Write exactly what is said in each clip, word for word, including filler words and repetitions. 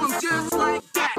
them just like that.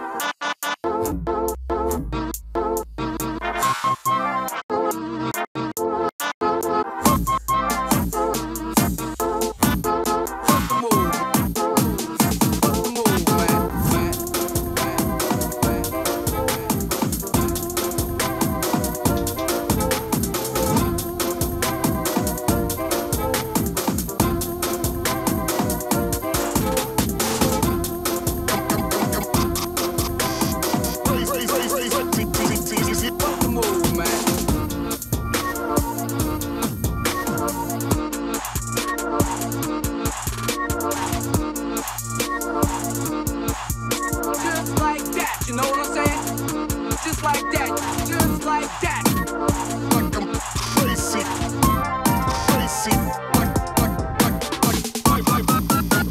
You know what I'm saying? Just like that, just like that. Like I'm crazy, crazy. Like, like, like, like, like,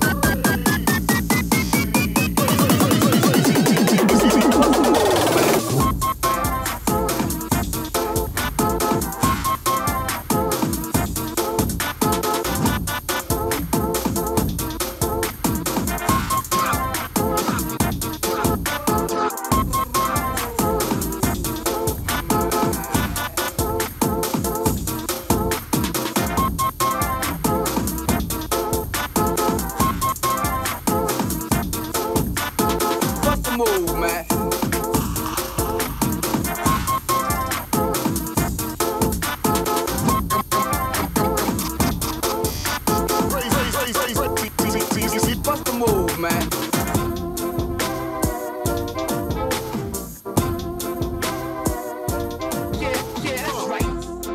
move, man. Bust the move, man. Yeah, yeah, that's right.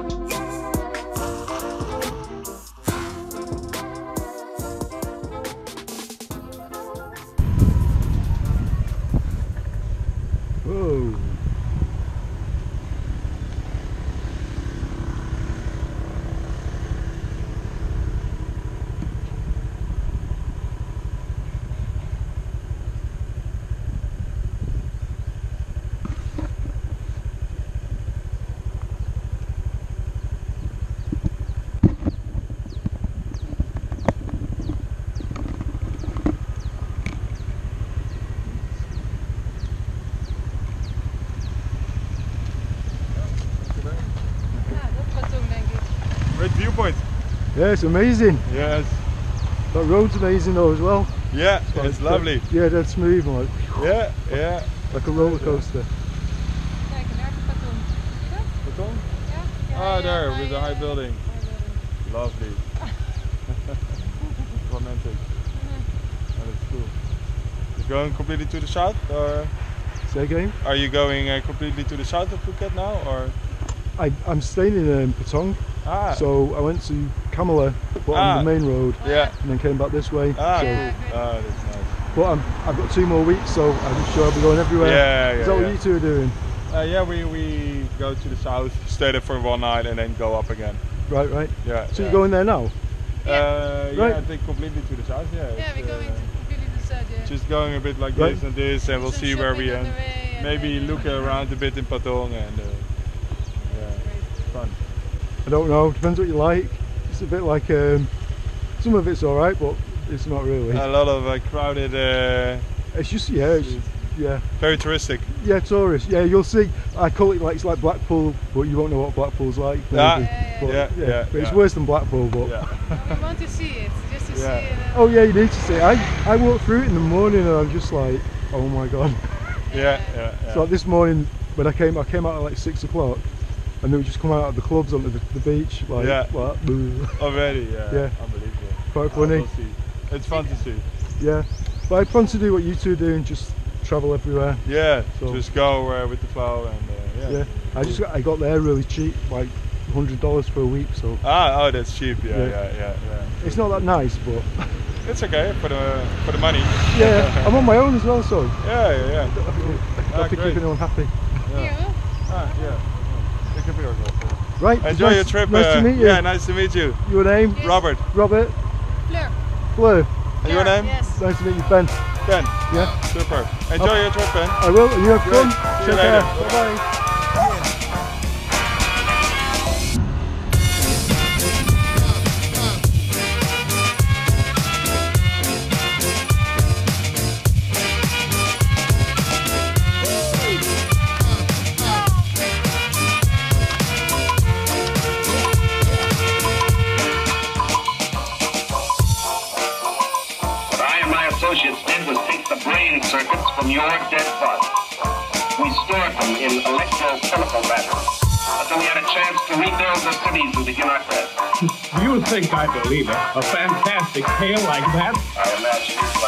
Whoa. Great viewpoint. Yeah, it's amazing. Yes. That road's amazing though as well. Yeah, it's, it's lovely. Yeah, that's smooth, like. Yeah, yeah. Like a roller coaster. Kijk, daar is Patong. Zie je dat? Patong? Ja. Ja, Ah, ja, there, bij, with the high uh, building. high building. Lovely. Romantic. Oh, that's cool. Is going completely to the south, or Say again? are you going uh, completely to the south of Phuket now, or? I, I'm staying in um, Patong. Ah. So I went to Kamala, but Ah. on the main road, Yeah. and then came back this way. Ah, so, cool. Ah, that's nice. but I'm, I've got two more weeks, so I'm sure I'll be going everywhere. Yeah, yeah, Is that yeah. what you two are doing? Uh, yeah, we, we go to the south, stay there for one night, and then go up again. Right, right. Yeah. So yeah. you're going there now? Uh, yeah, Right. I think completely to the south. Yeah. Yeah, it's, we're going uh, to completely the south, yeah. Just going a bit like Right. this and this, and we'll Some see where we shopping on end. the way and Maybe then, look uh, around a bit in Patong, and uh, yeah, it's fun. I don't know, depends what you like. It's a bit like, um, some of it's alright, but it's not really. A lot of uh, crowded, uh, It's just, yeah, it's, yeah. very touristic. Yeah, tourist. Yeah, you'll see. I call it like, it's like Blackpool, but you won't know what Blackpool's like. Ah, maybe. yeah, But, yeah, yeah, but it's yeah. worse than Blackpool, but. Yeah. We want to see it, just to Yeah. see it. Oh yeah, you need to see it. I, I walked through it in the morning and I'm just like, oh my god. Yeah, yeah, yeah. So like this morning when I came, I came out at like six o'clock, and they would just come out of the clubs onto the, the beach, like, Yeah. like boo. Already, yeah. Yeah. Unbelievable. Quite Uh, funny. we'll see. It's fun to see. Yeah, but I plan to do what you two are doing, just travel everywhere. Yeah, So- just go uh, with the flow, and uh, yeah. Yeah, I just got, I got there really cheap, like hundred dollars for a week. So Ah, oh, that's cheap. Yeah, Yeah. yeah, yeah, yeah. it's not that nice, but It's okay for the for the money. yeah, I'm on my own as well, so Yeah, yeah, yeah. I have Ah, to great. keep anyone happy. Here, hoor. Ah, yeah. Take a picture of that. Right, it's Enjoy nice, your trip. Nice uh, to meet you. Yeah, nice to meet you. Your name? Yes. Robert. Robert. Fleur. Fleur. And your Fleur, name? Yes. Nice to meet you, Ben. Ben. Yeah. Super. Enjoy Oh. your trip, Ben. I will, and you have Great. fun. See you Take later. care. Bye bye. is take the brain circuits from your dead body. We stored them in electrochemical batteries until we had a chance to rebuild the cities and begin our quest. You think I believe it? A fantastic tale like that? I imagine